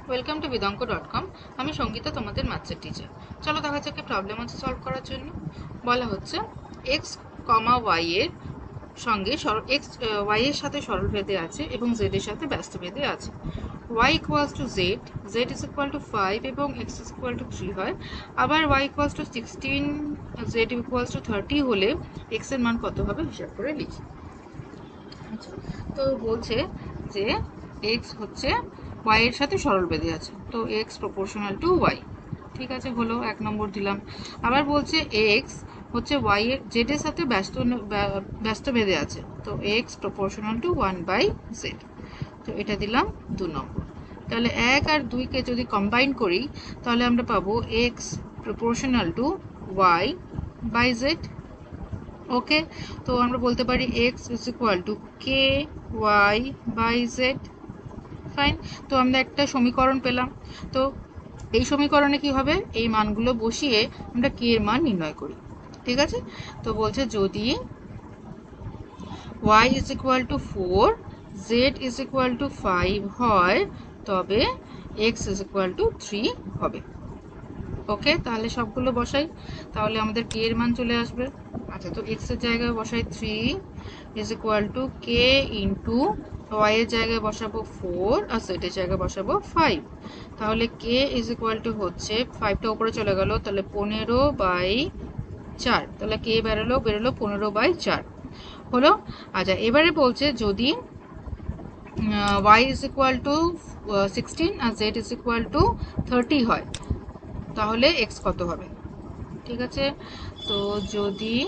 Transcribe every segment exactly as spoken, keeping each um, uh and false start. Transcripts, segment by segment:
Welcome to Vedank dot com. আমি সঙ্গীতা, তোমাদের ম্যাথসের teacher. চলো দেখা যাক কি প্রবলেম আছে সলভ করার জন্য। বলা হচ্ছে এক্স কমা ওয়াই এর সঙ্গে এক্স ওয়াই এর সাথে সরল ভেদে আছে এবং জেড এর সাথে ব্যস্ত ভেদে আছে। y equals to Z, Z is equal to five এবং X is equal to three হয়। আবার y equals to sixteen, Z equals to thirty হলে এক্স এর মান কত হবে হিসাব করে লিখি। আচ্ছা, তো বলছে যে এক্স হচ্ছে ওয়াই এর সাথে সরল বেঁধে আছে, তো এক্স প্রপোর্শনাল টু ওয়াই। ঠিক আছে, হলো এক নম্বর দিলাম। আবার বলছে এক্স হচ্ছে ওয়াই এর জেড এর সাথে ব্যস্ত ব্যস্ত বেঁধে আছে, তো X proportional to one by Z, তো এটা দিলাম দু নম্বর। তাহলে এক আর দুইকে যদি কম্বাইন করি তাহলে আমরা পাবো X proportional to Y by Z. Okay, তো আমরা বলতে পারি X is equal to K Y by Z. Fine, তো আমরা একটা সমীকরণ পেলাম। তো এই সমীকরণে কি হবে, এই মানগুলো বসিয়ে আমরা কে এর মান নির্ণয় করি। ঠিক আছে, তো বলছে যদি Y is equal to four, Z is equal to five হয় তবে X is equal to three হবে। ওকে, তাহলে সবগুলো বসাই, তাহলে আমাদের কে এর মান চলে আসবে। আচ্ছা, তো এক্স এর জায়গায় বসাই three is equal to K into Y এর জায়গায় বসাবো ফোর আর জেড এর জায়গায় বসাবো ফাইভ। তাহলে কে ইজ ইকুয়াল টু হচ্ছে ফাইভটা উপরে চলে গেল, তাহলে পনেরো বাই চার, তাহলে কে বেরোলো বেরোলো পনেরো বাই চার হলো। আচ্ছা, এবারে বলছে যদি Y is equal to sixteen আর Z is equal to thirty হয় তাহলে এক্স কত হবে। ঠিক আছে, তো যদি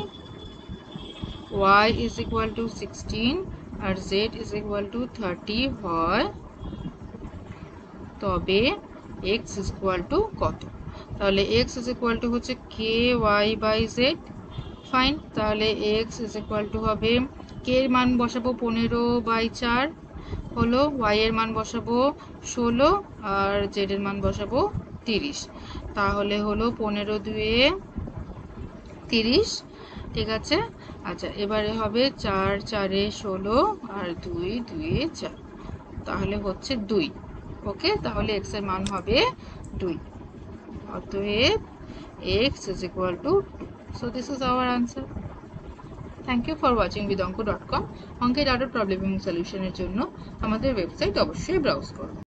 y is equal to sixteen আর z is equal to thirty হয় তবে x is equal to কত। তাহলে x is equal to হচ্ছে ky by z। ফাইন, তাহলে x is equal to হবে k এর মান বসাবো পনেরো বাই চার হলো, y এর মান বসাবো ষোলো আর z এর মান বসাবো তিরিশ। তাহলে হলো পনেরো দুয়ে তিরিশ। ঠিক আছে, আচ্ছা এবারে হবে চার চারে ষোলো আর দুই দুয়ে চার, তাহলে হচ্ছে দুই। ওকে, তাহলে এক্স এর মান হবে দুই, অতএব X is equal to two. So this is our answer. Thank you for watching Vedank dot com. অঙ্কের আরও প্রবলেম এবং সলিউশনের জন্য আমাদের ওয়েবসাইট অবশ্যই ব্রাউজ করুন।